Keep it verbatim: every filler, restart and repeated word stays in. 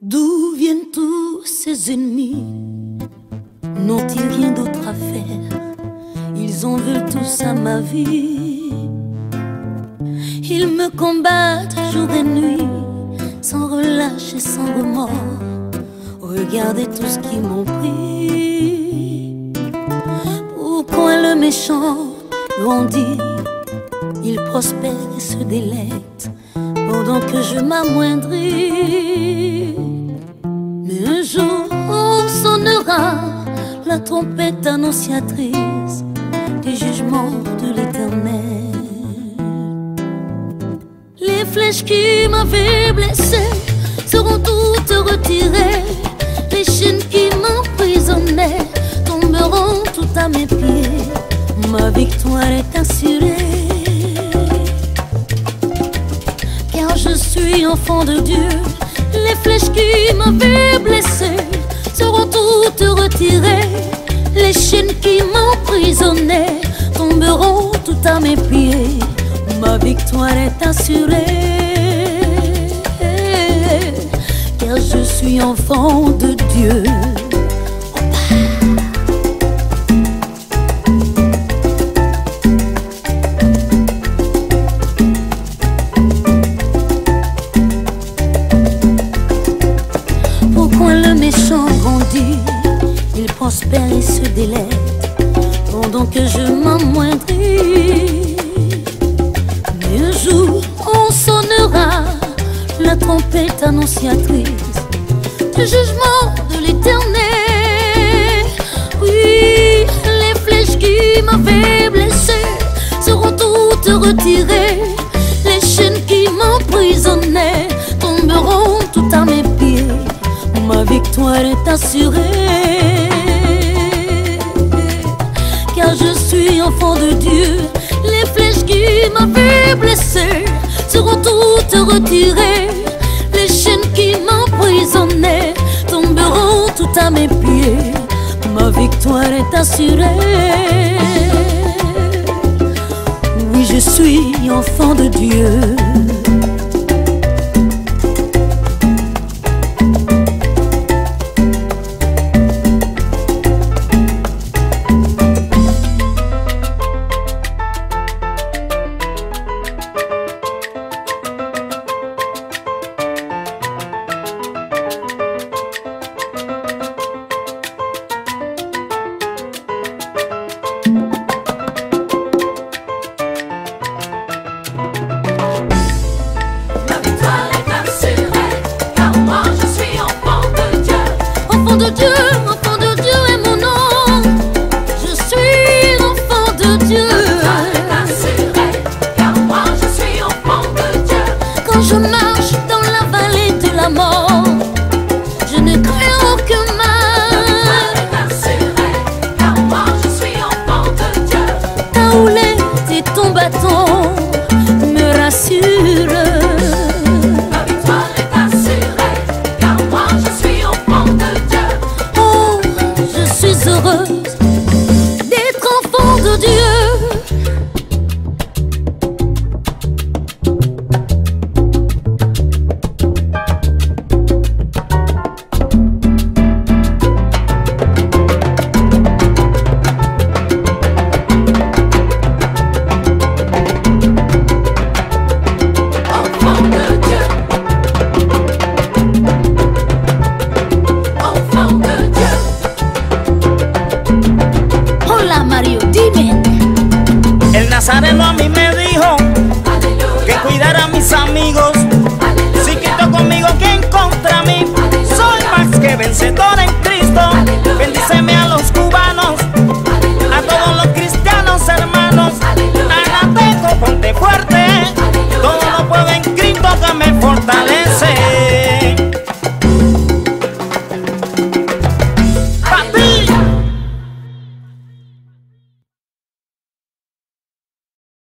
D'où viennent tous ces ennemis? N'ont-ils rien d'autre à faire? Ils en veulent tous à ma vie. Ils me combattent jour et nuit, sans relâche et sans remords. Regardez tout ce qu'ils m'ont pris. Pourquoi le méchant grandit? Il prospère et se délecte pendant que je m'amoindris. Mais un jour on sonnera la trompette annonciatrice du jugement de l'Éternel. Les flèches qui m'avaient blessé seront toutes retirées. Les chaînes qui m'emprisonnaient tomberont tout à mes pieds. Ma victoire est assurée, car je suis enfant de Dieu. Les flèches qui m'avaient blessé seront toutes retirées. Les chaînes qui m'emprisonnaient tomberont tout à mes pieds. Ma victoire est assurée, car je suis enfant de Dieu. Pourquoi le méchant grandit? Il prospère et se délecte pendant que je m'amoindris. Mais un jour on sonnera la trompette annonciatrice du jugement de l'Éternel. Oui, les flèches qui m'avaient blessé seront toutes retirées. Les chaînes qui m'emprisonnaient tomberont tout à mes pieds. Ma victoire est assurée, car je suis enfant de Dieu. Les flèches qui m'avaient blessé seront toutes retirées. Les chaînes qui m'emprisonnaient tomberont tout à mes pieds. Ma victoire est assurée. Oui, je suis enfant de Dieu. De Dieu, enfant de Dieu est mon nom. Je suis l'enfant de Dieu. Ma victoire est assurée, car moi je suis enfant de Dieu. Quand je marche dans la vallée de la mort, je ne crains aucun mal. Ma victoire est assurée, car moi je suis enfant de Dieu. Ta houlette et ton bâton me rassurent. Heureuse d'être enfant de Dieu. Enfant de Dieu. Enfant de Dieu. Hola Mario, dime. El Nazareno a mí me dijo, aleluya, que cuidara a mis amigos. Aleluya. Si quito conmigo, ¿quién contra mí? Aleluya. Soy más que vencedor.